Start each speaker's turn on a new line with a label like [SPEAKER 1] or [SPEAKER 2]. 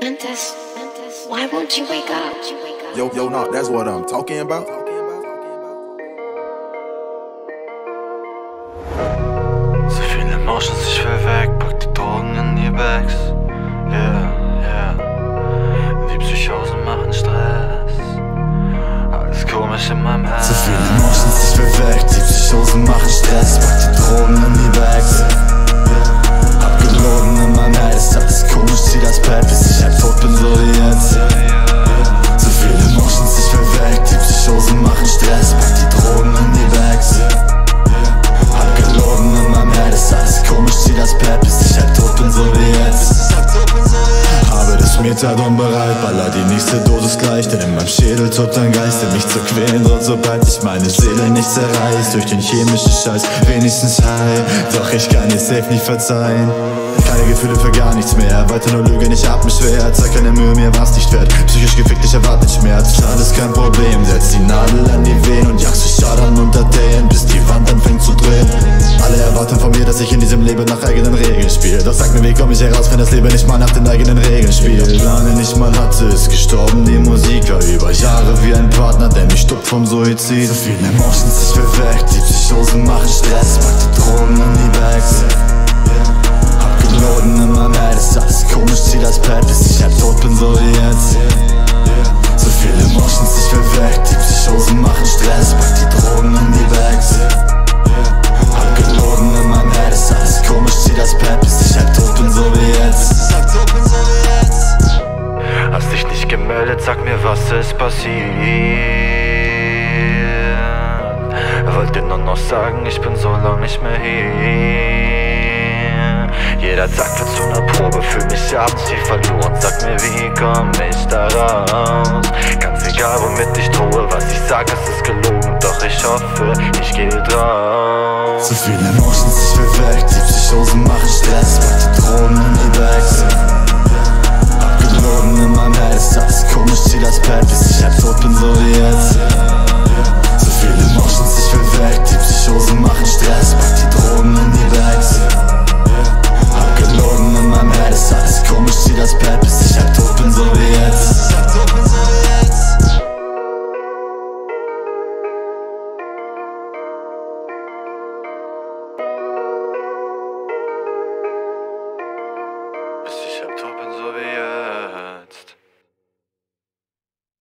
[SPEAKER 1] Mentis, why won't you wake up?
[SPEAKER 2] Yo, no, that's what I'm talking about.
[SPEAKER 3] So viele Emotions, ich will weg, pack die Drogen in die Bags. Yeah. Die Psychosen machen Stress. Alles komisch in meinem Herz.
[SPEAKER 4] So viele Emotions, ich will weg, die Psychosen machen Stress. Pack die Drogen in die Bags. Abgelogen in meinem Herz, alles komisch, zieh das Pad, bis ich halb tot bin, so wie jetzt. So viele Emotions, ich will weg, die Psychosen machen Stress. Pack die Drogen in die Bags. Abgelogen in meinem Herz, alles komisch, zieh das Pad, bis ich halb tot bin, so wie jetzt. Habe das Methadon bereit, baller die nächste Dosis gleich, denn in meinem Schädel tobt ein Geist, der mich zu quälen droht, sobald ich meine Seele nicht zerreißt. Durch den chemischen Scheiß, wenigstens high, doch ich kann dir safe nicht verzeihen. Keine Gefühle für gar nichts mehr, weiter nur Lüge, ich atme schwer. Zeig keine Mühe, mir was nicht wert, psychisch gefickt, ich erwarte nicht Schmerz. Schade ist kein Problem, setz die Nadel an die Venen und jagst dich Schadern unter Dehen, bis die Wand anfängt zu drehen. Alle erwarten von mir, dass ich in diesem Leben nach eigenen Regeln spiele. Doch sag mir, wie komm ich heraus, wenn das Leben nicht mal nach den eigenen Regeln spielt. Lange nicht mal hatte, ist gestorben, die Musik war über Jahre wie ein Partner, der mich stoppt vom Suizid. So viele Emotions, ich will weg, die Psychosen machen Stress. Pack die Drogen in die Bags. Abgelogen in meinem Head, ist alles komisch, zieh das Pad, bis ich halb tot bin, so wie jetzt. So viele Emotions, ich will weg, die Psychosen machen Stress. Pack die Drogen in die Bags. Abgelogen in meinem Head, ist alles komisch, zieh das Pad, bis ich halb tot bin, so wie jetzt.
[SPEAKER 3] Hast dich nicht gemeldet, sag mir, was ist passiert. Wollte nur noch sagen, ich bin so lang nicht mehr hier. Jeder Tag wird zu einer Probe, fühl mich abends wie verloren. Sag mir, wie komm ich da raus? Ganz egal, womit ich drohe, was ich sag, es ist gelogen. Doch ich hoffe, ich geh drauf.
[SPEAKER 4] So viele Emotions, ich will weg, die Psychosen machen Stress. Pack die Drogen in die Bags. Abgelogen in meinem Head, ist alles komisch, zieh das Pad, bis ich halb tot bin, so wie jetzt. So viele Emotions, ich will